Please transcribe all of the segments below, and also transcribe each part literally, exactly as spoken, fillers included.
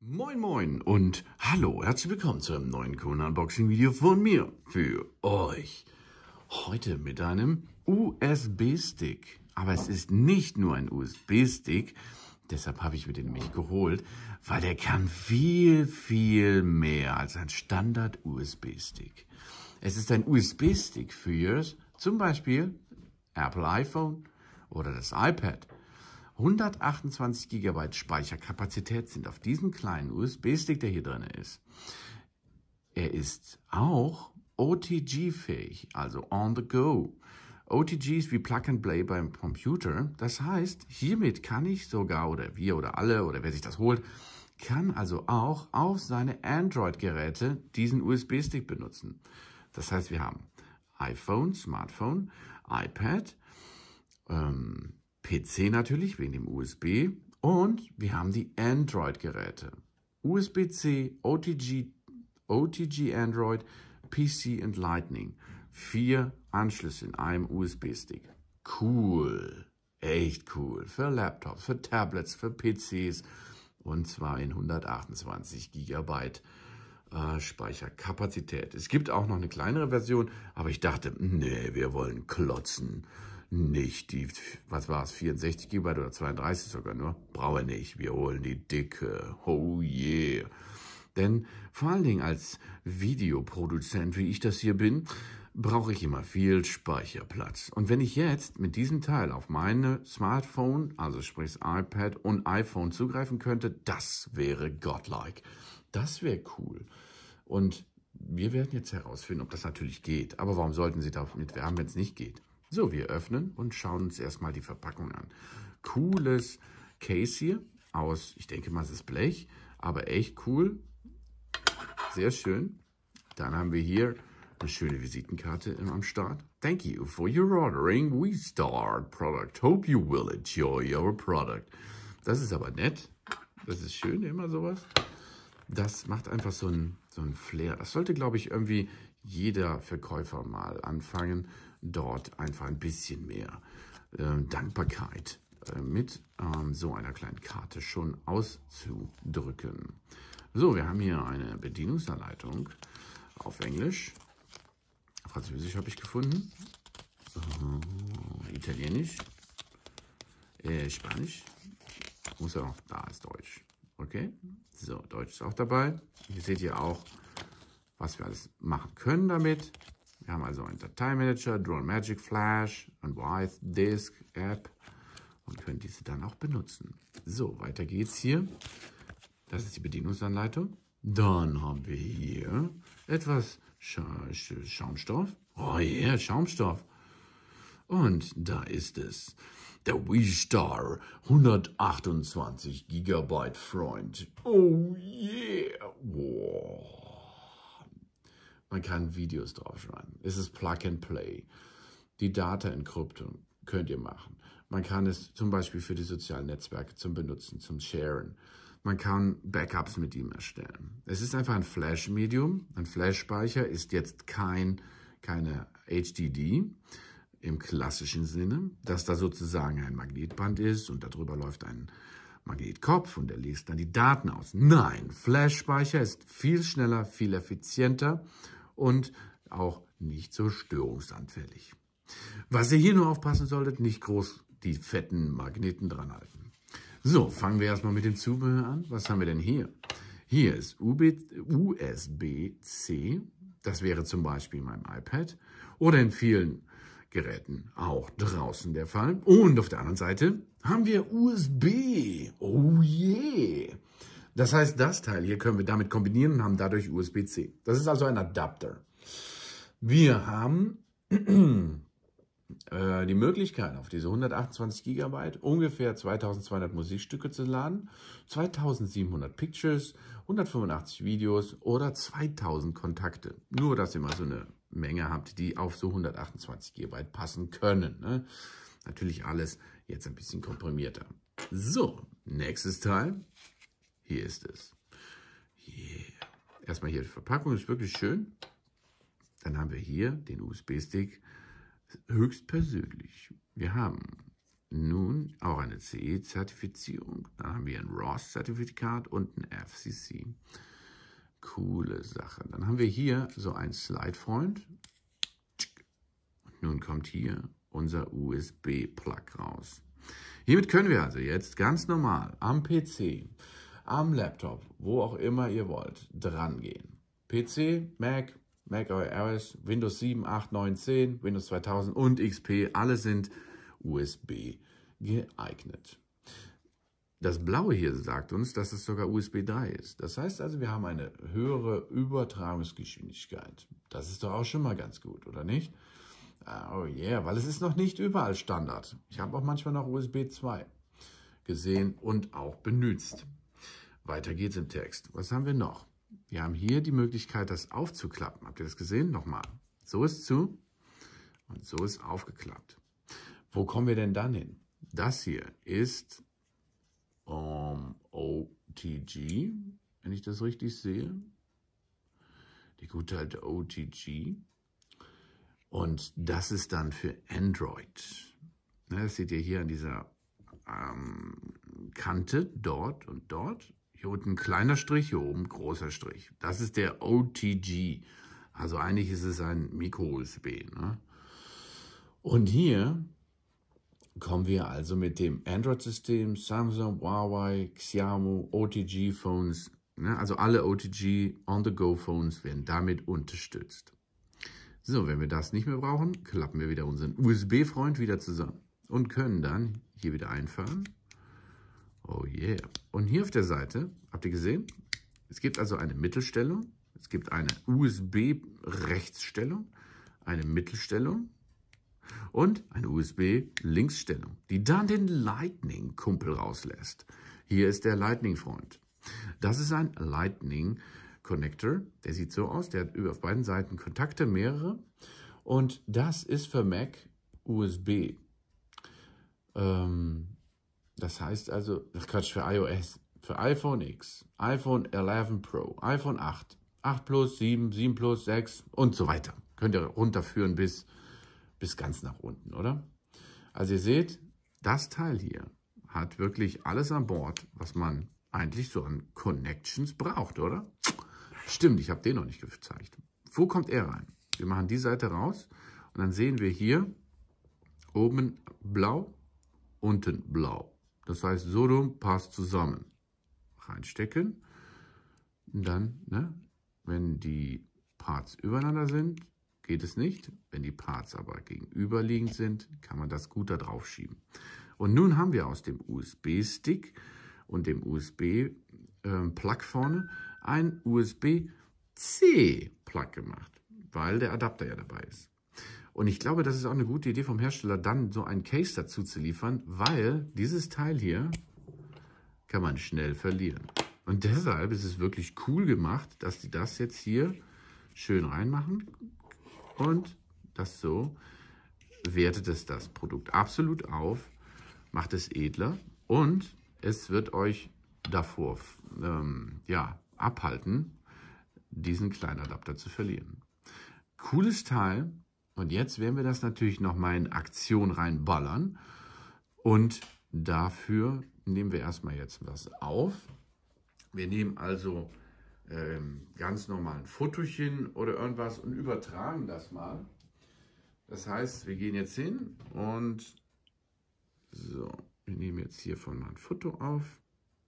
Moin moin und hallo, herzlich willkommen zu einem neuen Kona-Unboxing-Video von mir für euch. Heute mit einem U S B-Stick. Aber es ist nicht nur ein U S B-Stick, deshalb habe ich mir den nämlich geholt, weil der kann viel, viel mehr als ein Standard-U S B-Stick. Es ist ein U S B-Stick für zum Beispiel Apple iPhone oder das iPad. hundertachtundzwanzig Gigabyte Speicherkapazität sind auf diesem kleinen U S B-Stick, der hier drin ist. Er ist auch O T G-fähig, also on the go. O T G ist wie Plug and Play beim Computer. Das heißt, hiermit kann ich sogar, oder wir oder alle, oder wer sich das holt, kann also auch auf seine Android-Geräte diesen U S B-Stick benutzen. Das heißt, wir haben iPhone, Smartphone, iPad, ähm, P C natürlich, wegen dem U S B. Und wir haben die Android-Geräte. U S B-C, O T G, O T G Android, P C und Lightning. Vier Anschlüsse in einem U S B-Stick. Cool. Echt cool. Für Laptops, für Tablets, für P Cs. Und zwar in hundertachtundzwanzig Gigabyte äh, Speicherkapazität. Es gibt auch noch eine kleinere Version, aber ich dachte, nee, wir wollen klotzen. Nicht die, was war es, vierundsechzig Gigabyte oder zweiunddreißig sogar nur? Brauchen wir nicht, wir holen die dicke, oh yeah. Denn vor allen Dingen als Videoproduzent, wie ich das hier bin, brauche ich immer viel Speicherplatz. Und wenn ich jetzt mit diesem Teil auf meine Smartphone, also sprich iPad und iPhone zugreifen könnte, das wäre godlike. Das wäre cool. Und wir werden jetzt herausfinden, ob das natürlich geht. Aber warum sollten Sie damit werben, wenn es nicht geht? So, wir öffnen und schauen uns erstmal die Verpackung an. Cooles Case hier aus, ich denke mal, es ist Blech, aber echt cool. Sehr schön. Dann haben wir hier eine schöne Visitenkarte am Start. Thank you for your ordering. We start product. Hope you will enjoy your product. Das ist aber nett. Das ist schön, immer sowas. Das macht einfach so ein, so ein Flair. Das sollte, glaube ich, irgendwie jeder Verkäufer mal anfangen, dort einfach ein bisschen mehr äh, Dankbarkeit äh, mit ähm, so einer kleinen Karte schon auszudrücken. So, wir haben hier eine Bedienungsanleitung auf Englisch. Französisch habe ich gefunden. Äh, Italienisch. Äh, Spanisch. Muss ja auch, da ist Deutsch. Okay, so, Deutsch ist auch dabei. Hier seht ihr auch, was wir alles machen können damit. Wir haben also einen Dateimanager, Drone Magic Flash, ein Wise Disk App und können diese dann auch benutzen. So, weiter geht's hier. Das ist die Bedienungsanleitung. Dann haben wir hier etwas Scha Sch Schaumstoff. Oh ja, yeah, Schaumstoff. Und da ist es. Der WeStar hundertachtundzwanzig Gigabyte Freund. Oh yeah. Wow. Man kann Videos draufschreiben. Es ist Plug and Play. Die Data-Entkryptung könnt ihr machen. Man kann es zum Beispiel für die sozialen Netzwerke zum Benutzen, zum Sharen. Man kann Backups mit ihm erstellen. Es ist einfach ein Flash-Medium. Ein Flash-Speicher ist jetzt kein, keine H D D im klassischen Sinne, dass da sozusagen ein Magnetband ist und darüber läuft ein Magnetkopf und der liest dann die Daten aus. Nein, Flash-Speicher ist viel schneller, viel effizienter und auch nicht so störungsanfällig. Was ihr hier nur aufpassen solltet, nicht groß die fetten Magneten dran halten. So, fangen wir erstmal mit dem Zubehör an. Was haben wir denn hier? Hier ist U S B-C, das wäre zum Beispiel in meinem iPad oder in vielen Geräten auch draußen der Fall. Und auf der anderen Seite haben wir U S B. Oh yeah! Das heißt, das Teil hier können wir damit kombinieren und haben dadurch U S B-C. Das ist also ein Adapter. Wir haben äh, die Möglichkeit, auf diese hundertachtundzwanzig Gigabyte ungefähr zweitausendzweihundert Musikstücke zu laden, zweitausendsiebenhundert Pictures, hundertfünfundachtzig Videos oder zweitausend Kontakte. Nur, dass ihr mal so eine Menge habt, die auf so hundertachtundzwanzig Gigabyte passen können. Ne? Natürlich alles jetzt ein bisschen komprimierter. So, nächstes Teil. Hier ist es. Yeah. Erstmal hier die Verpackung, ist wirklich schön. Dann haben wir hier den U S B-Stick höchstpersönlich. Wir haben nun auch eine C E-Zertifizierung. Dann haben wir ein R O S-Zertifikat und ein F C C. Coole Sache. Dann haben wir hier so einen Slide-Freund. Und nun kommt hier unser U S B-Plug raus. Hiermit können wir also jetzt ganz normal am P C, am Laptop, wo auch immer ihr wollt, dran gehen. P C, Mac, Mac O S, Windows sieben, acht, neun, zehn, Windows zweitausend und X P, alle sind U S B geeignet. Das Blaue hier sagt uns, dass es sogar U S B drei ist. Das heißt also, wir haben eine höhere Übertragungsgeschwindigkeit. Das ist doch auch schon mal ganz gut, oder nicht? Oh yeah, weil es ist noch nicht überall Standard. Ich habe auch manchmal noch U S B zwei gesehen und auch benutzt. Weiter geht's im Text. Was haben wir noch? Wir haben hier die Möglichkeit, das aufzuklappen. Habt ihr das gesehen? Nochmal. So ist zu und so ist aufgeklappt. Wo kommen wir denn dann hin? Das hier ist um, O T G, wenn ich das richtig sehe. Die gute alte O T G. Und das ist dann für Android. Das seht ihr hier an dieser ähm, Kante, dort und dort. Hier unten ein kleiner Strich, hier oben großer Strich. Das ist der O T G. Also eigentlich ist es ein Micro-U S B. Ne? Und hier kommen wir also mit dem Android-System, Samsung, Huawei, Xiaomi, O T G-Phones, ne? Also alle O T G On-the-Go-Phones werden damit unterstützt. So, wenn wir das nicht mehr brauchen, klappen wir wieder unseren U S B-Freund wieder zusammen und können dann hier wieder einfahren. Oh yeah. Und hier auf der Seite, habt ihr gesehen, es gibt also eine Mittelstellung, es gibt eine U S B-Rechtsstellung, eine Mittelstellung und eine U S B-Linksstellung, die dann den Lightning-Kumpel rauslässt. Hier ist der Lightning-Freund. Das ist ein Lightning-Connector, der sieht so aus, der hat auf beiden Seiten Kontakte, mehrere. Und das ist für Mac U S B. Ähm, das heißt also, ach Quatsch, für iOS, für iPhone X, iPhone elf Pro, iPhone acht, acht Plus, sieben, sieben Plus, sechs und so weiter. Könnt ihr runterführen bis, bis ganz nach unten, oder? Also ihr seht, das Teil hier hat wirklich alles an Bord, was man eigentlich so an Connections braucht, oder? Stimmt, ich habe den noch nicht gezeigt. Wo kommt er rein? Wir machen die Seite raus und dann sehen wir hier oben blau, unten blau. Das heißt, so rum passt zusammen. Reinstecken. Und dann, ne, wenn die Parts übereinander sind, geht es nicht. Wenn die Parts aber gegenüberliegend sind, kann man das gut da drauf schieben. Und nun haben wir aus dem U S B-Stick und dem U S B-Plug vorne ein U S B-C-Plug gemacht, weil der Adapter ja dabei ist. Und ich glaube, das ist auch eine gute Idee vom Hersteller, dann so ein Case dazu zu liefern, weil dieses Teil hier kann man schnell verlieren. Und deshalb ist es wirklich cool gemacht, dass die das jetzt hier schön reinmachen und das so wertet es das Produkt absolut auf, macht es edler und es wird euch davor ähm, ja, abhalten, diesen kleinen Adapter zu verlieren. Cooles Teil. Und jetzt werden wir das natürlich nochmal in Aktion reinballern. Und dafür nehmen wir erstmal jetzt was auf. Wir nehmen also ähm, ganz normal ein Fotochen oder irgendwas und übertragen das mal. Das heißt, wir gehen jetzt hin und so, wir nehmen jetzt hiervon mal ein Foto auf.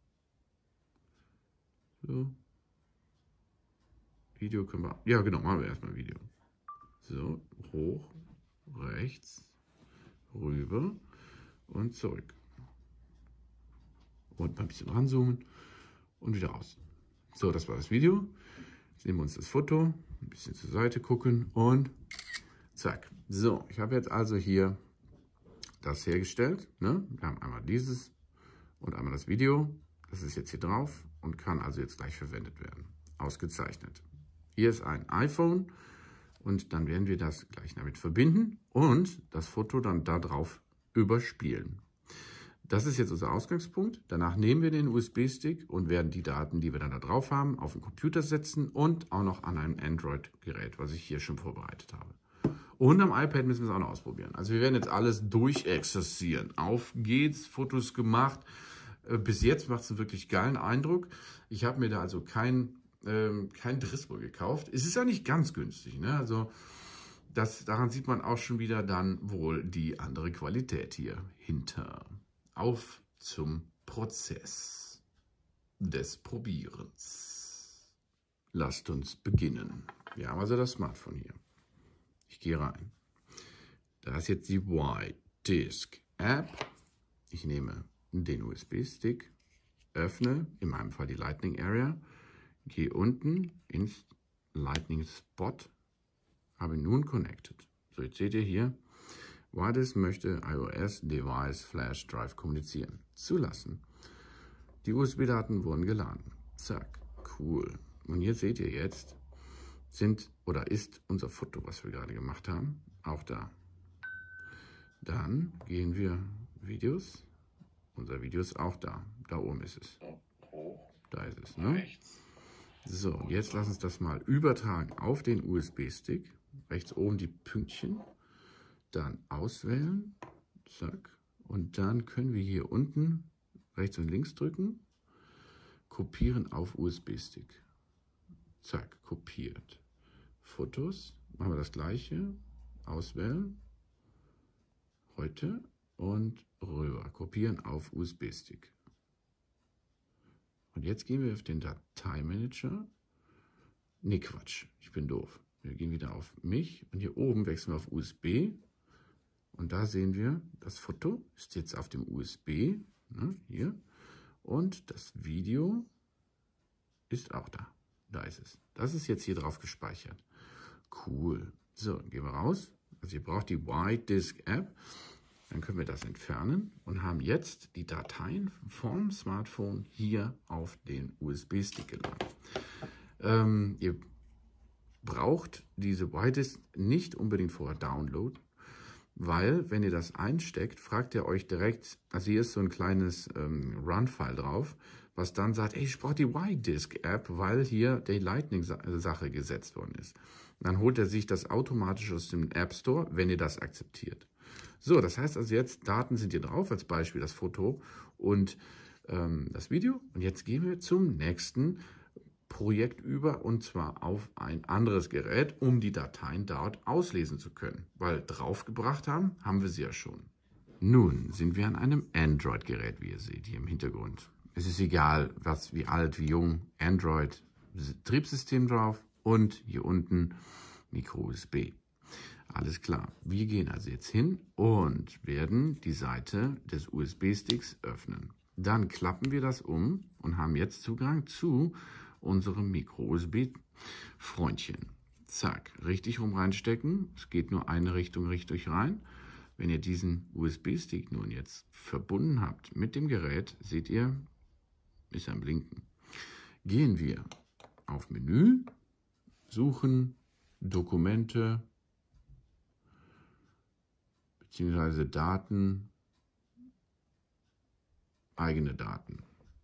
So. Video können wir, ja genau, machen wir erstmal Video. So, hoch, rechts, rüber und zurück. Und mal ein bisschen ranzoomen und wieder raus. So, das war das Video. Jetzt nehmen wir uns das Foto, ein bisschen zur Seite gucken und zack. So, ich habe jetzt also hier das hergestellt. Ne? Wir haben einmal dieses und einmal das Video. Das ist jetzt hier drauf und kann also jetzt gleich verwendet werden. Ausgezeichnet. Hier ist ein iPhone. Und dann werden wir das gleich damit verbinden und das Foto dann da drauf überspielen. Das ist jetzt unser Ausgangspunkt. Danach nehmen wir den U S B-Stick und werden die Daten, die wir dann da drauf haben, auf den Computer setzen und auch noch an einem Android-Gerät, was ich hier schon vorbereitet habe. Und am iPad müssen wir es auch noch ausprobieren. Also wir werden jetzt alles durchexerzieren. Auf geht's, Fotos gemacht. Bis jetzt macht es einen wirklich geilen Eindruck. Ich habe mir da also kein, ähm, kein Drispo gekauft. Es ist ja nicht ganz günstig, ne? Also das, daran sieht man auch schon wieder dann wohl die andere Qualität hier hinter. Auf zum Prozess des Probierens. Lasst uns beginnen. Wir haben also das Smartphone hier. Ich gehe rein. Da ist jetzt die Y-Disk App. Ich nehme den U S B-Stick, öffne, in meinem Fall die Lightning Area, gehe unten ins Lightning Spot, habe nun connected. So, jetzt seht ihr hier, Y-Disk möchte iOS Device Flash Drive kommunizieren. Zulassen. Die U S B-Daten wurden geladen. Zack, cool. Und hier seht ihr jetzt, sind oder ist unser Foto, was wir gerade gemacht haben, auch da. Dann gehen wir Videos. Unser Video ist auch da. Da oben ist es. Da ist es, ne? So, jetzt lass uns das mal übertragen auf den U S B-Stick. Rechts oben die Pünktchen. Dann auswählen. Zack. Und dann können wir hier unten rechts und links drücken. Kopieren auf U S B-Stick. Zack, kopiert. Fotos. Machen wir das gleiche. Auswählen. Heute. Und rüber. Kopieren auf U S B-Stick. Und jetzt gehen wir auf den Dateimanager. Ne, Quatsch. Ich bin doof. Wir gehen wieder auf mich. Und hier oben wechseln wir auf U S B. Und da sehen wir, das Foto ist jetzt auf dem U S B. Ne, hier. Und das Video ist auch da. Da ist es. Das ist jetzt hier drauf gespeichert. Cool. So, gehen wir raus. Also ihr braucht die Y-Disk App. Dann können wir das entfernen und haben jetzt die Dateien vom Smartphone hier auf den U S B-Stick geladen. Ähm, ihr braucht diese Y-Disk nicht unbedingt vorher downloaden, weil, wenn ihr das einsteckt, fragt ihr euch direkt, also hier ist so ein kleines ähm, Run-File drauf, was dann sagt, ey, ich brauche die Y-Disk-App, weil hier die Lightning-Sache gesetzt worden ist. Dann holt er sich das automatisch aus dem App Store, wenn ihr das akzeptiert. So, das heißt also jetzt, Daten sind hier drauf, als Beispiel das Foto und ähm, das Video. Und jetzt gehen wir zum nächsten Projekt über, und zwar auf ein anderes Gerät, um die Dateien dort auslesen zu können. Weil draufgebracht haben, haben wir sie ja schon. Nun sind wir an einem Android-Gerät, wie ihr seht, hier im Hintergrund. Es ist egal, was, wie alt, wie jung, Android, Betriebssystem drauf und hier unten Micro-U S B. Alles klar. Wir gehen also jetzt hin und werden die Seite des U S B-Sticks öffnen. Dann klappen wir das um und haben jetzt Zugang zu unserem Micro-U S B-Freundchen. Zack, richtig rum reinstecken. Es geht nur eine Richtung richtig rein. Wenn ihr diesen U S B-Stick nun jetzt verbunden habt mit dem Gerät, seht ihr, ist am Blinken. Gehen wir auf Menü, suchen, Dokumente, beziehungsweise Daten, eigene Daten.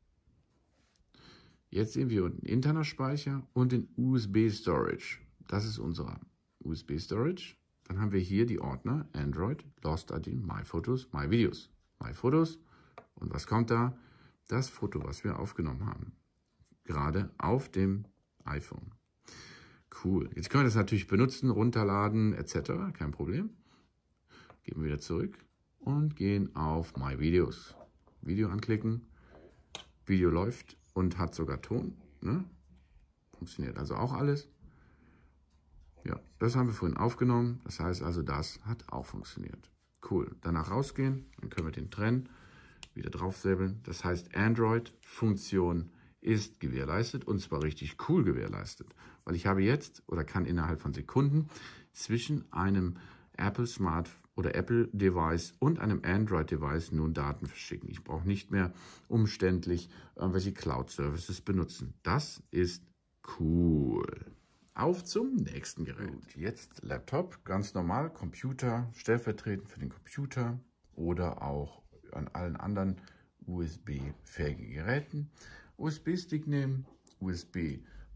Jetzt sehen wir unten interner Speicher und den U S B-Storage. Das ist unser U S B-Storage. Dann haben wir hier die Ordner Android, Lost I D, My Photos, My Videos, My Photos. Und was kommt da? Das Foto, was wir aufgenommen haben. Gerade auf dem iPhone. Cool. Jetzt können wir das natürlich benutzen, runterladen et cetera. Kein Problem. Gehen wir wieder zurück und gehen auf My Videos. Video anklicken. Video läuft und hat sogar Ton. Ne? Funktioniert also auch alles. Ja, das haben wir vorhin aufgenommen. Das heißt also, das hat auch funktioniert. Cool. Danach rausgehen. Dann können wir den trennen. Wieder draufsäbeln. Das heißt, Android-Funktion ist gewährleistet und zwar richtig cool gewährleistet. Weil ich habe jetzt oder kann innerhalb von Sekunden zwischen einem Apple Smart oder Apple Device und einem Android Device nun Daten verschicken. Ich brauche nicht mehr umständlich irgendwelche Cloud Services benutzen. Das ist cool. Auf zum nächsten Gerät. Gut, jetzt Laptop, ganz normal, Computer, stellvertretend für den Computer oder auch an allen anderen U S B-fähigen Geräten. U S B-Stick nehmen, U S B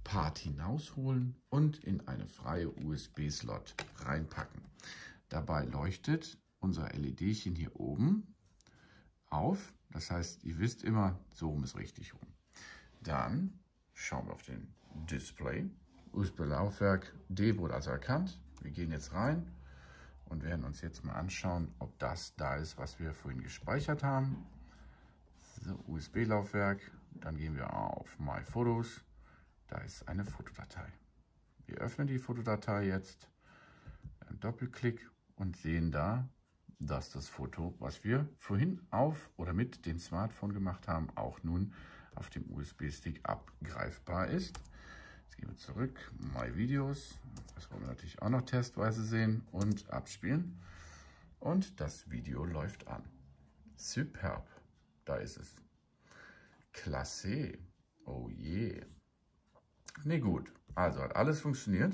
Part hinausholen und in eine freie U S B-Slot reinpacken. Dabei leuchtet unser L E D-chen hier oben auf. Das heißt, ihr wisst immer, so rum ist richtig rum. Dann schauen wir auf den Display. U S B-Laufwerk D wurde also erkannt. Wir gehen jetzt rein und werden uns jetzt mal anschauen, ob das da ist, was wir vorhin gespeichert haben. So, U S B-Laufwerk. Dann gehen wir auf My Photos. Da ist eine Fotodatei. Wir öffnen die Fotodatei jetzt. Einen Doppelklick und sehen da, dass das Foto, was wir vorhin auf oder mit dem Smartphone gemacht haben, auch nun auf dem U S B-Stick abgreifbar ist. Jetzt gehen wir zurück, My Videos, das wollen wir natürlich auch noch testweise sehen und abspielen. Und das Video läuft an. Superb, da ist es. Klasse, oh je. Ne gut, also hat alles funktioniert,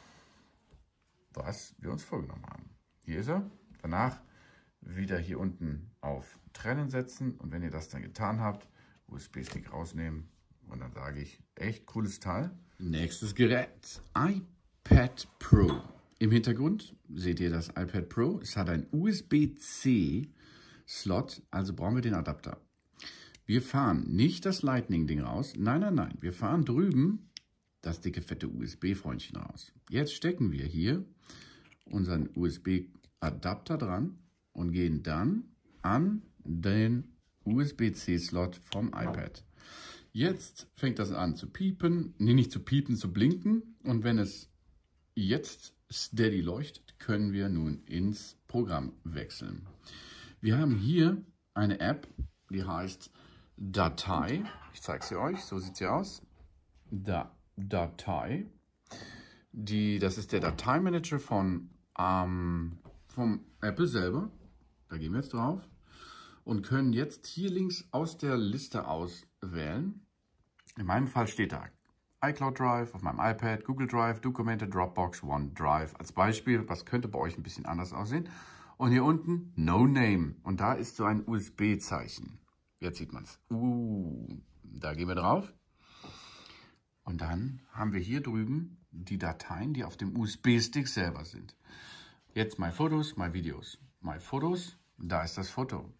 was wir uns vorgenommen haben. Hier ist er. Danach wieder hier unten auf Trennen setzen und wenn ihr das dann getan habt, U S B-Stick rausnehmen und dann sage ich, echt cooles Teil. Nächstes Gerät, iPad Pro. Im Hintergrund seht ihr das iPad Pro. Es hat einen U S B C Slot, also brauchen wir den Adapter. Wir fahren nicht das Lightning-Ding raus, nein, nein, nein, wir fahren drüben das dicke, fette U S B-Freundchen raus. Jetzt stecken wir hier unseren U S B-Adapter dran und gehen dann an den U S B C Slot vom iPad. Jetzt fängt das an zu piepen, nee, nicht zu piepen, zu blinken. Und wenn es jetzt steady leuchtet, können wir nun ins Programm wechseln. Wir haben hier eine App, die heißt Datei. Ich zeige sie euch, so sieht sie aus. Da, Datei. Die, das ist der Dateimanager von, ähm, vom Apple selber. Da gehen wir jetzt drauf und können jetzt hier links aus der Liste auswählen. In meinem Fall steht da iCloud Drive auf meinem iPad, Google Drive, Dokumente, Dropbox, OneDrive. Als Beispiel, was könnte bei euch ein bisschen anders aussehen. Und hier unten No Name. Und da ist so ein U S B-Zeichen. Jetzt sieht man es. Uh, da gehen wir drauf. Und dann haben wir hier drüben die Dateien, die auf dem U S B-Stick selber sind. Jetzt My Photos, My Videos. My Photos, da ist das Foto.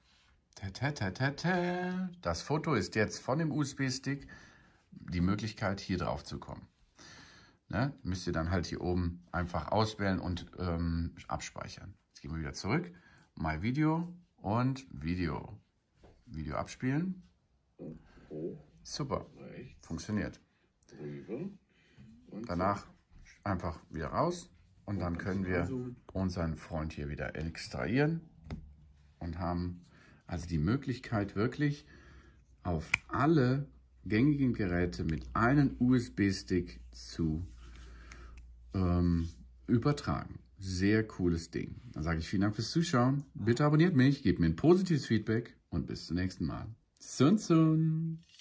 Das Foto ist jetzt von dem U S B-Stick die Möglichkeit, hier drauf zu kommen. Ne? Müsst ihr dann halt hier oben einfach auswählen und ähm, abspeichern. Jetzt gehen wir wieder zurück. My Video und Video. Video abspielen. Super. Funktioniert. Danach einfach wieder raus und dann können wir unseren Freund hier wieder extrahieren und haben also die Möglichkeit wirklich auf alle gängigen Geräte mit einem U S B-Stick zu ähm, übertragen. Sehr cooles Ding. Dann sage ich vielen Dank fürs Zuschauen. Bitte abonniert mich, gebt mir ein positives Feedback und bis zum nächsten Mal. Sun Sun!